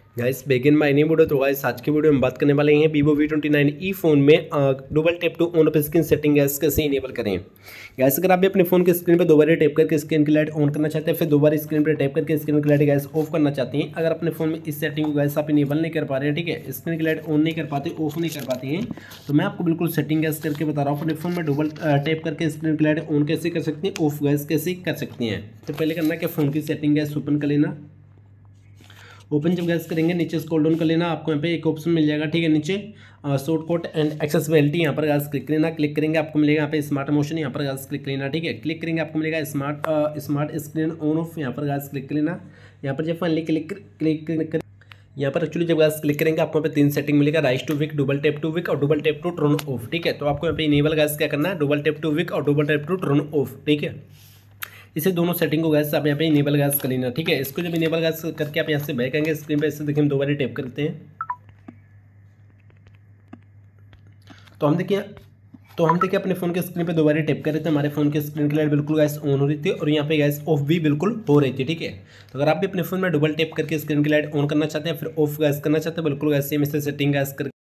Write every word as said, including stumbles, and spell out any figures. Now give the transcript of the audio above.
Guys begin my new video. तो guys आज की वीडियो में बात करने वाले हैं vivo V twenty nine E phone में double tap to on off screen setting guys कैसे इनेबल करें। गैस अगर आप भी अपने फोन के स्क्रीन पे दोबारा टैप करके स्क्रीन की लाइट ऑन करना चाहते हैं, फिर दोबारा स्क्रीन पर टैप करके स्क्रीन की लाइट गैस ऑफ करना चाहते हैं, अगर अपने फोन में इस सेटिंग को गैस आप इनेबल नहीं कर पा रहे हैं, ठीक है, स्क्रीन की लाइट ऑन नहीं कर पाते, ऑफ नहीं कर पाते हैं, तो मैं आपको बिल्कुल सेटिंग गैस करके बता रहा हूँ। अपने फोन में डबल टैप करके स्क्रीन की लाइट ऑन कैसे कर सकते हैं, ऑफ गैस कैसे कर सकते हैं। तो पहले करना है कि फोन की सेटिंग गैस ओपन कर लेना। ओपन जब गैस करेंगे नीचे स्क्रॉल डाउन कर लेना, आपको यहाँ पे एक ऑप्शन मिल जाएगा, ठीक है, नीचे शॉर्ट कोट एंड एक्सेसिबिलिटी, यहाँ पर गैस क्लिक करना। क्लिक करेंगे आपको मिलेगा यहाँ पे स्मार्ट मोशन, यहाँ पर गैस क्लिक लेना, ठीक है। क्लिक करेंगे आपको मिलेगा smart smart screen on off, यहाँ पर गैस क्लिक लेना। यहाँ पर जब फाइनली क्लिक क्लिक कर यहाँ पर एक्चुअली जब गैस क्लिक करेंगे आपको यहाँ पे तीन सेटिंग मिलेगा, raise to wake, double tap to wake और double tap to turn off, ठीक है। तो आपको यहाँ पे इनेबल गैस क्या करना है, डबल टैप टू विक और double tap to turn off, ठीक है। इसे दोनों सेटिंग को गैस आप यहाँ पे इनेबल गैस कर लेना, ठीक है। इसको जब इनेबल गैस करके आप यहाँ से बैक आएंगे स्क्रीन पे, इसे देखिए हम दो बार टैप करते हैं तो हम देखिए तो हम देखिए अपने फोन के स्क्रीन पे दोबारा टैप कर रहे थे, हमारे फोन के स्क्रीन की लाइट बिल्कुल गैस ऑन हो रही थी और यहाँ पे गैस ऑफ भी बिल्कुल हो रही थी, ठीक है। तो अगर आप भी अपने फोन में डबल टैप करके स्क्रीन की लाइट ऑन करना चाहते हैं, फिर ऑफ गैस करना चाहते हैं, बिल्कुल गैस सेम इसे सेटिंग गैस कर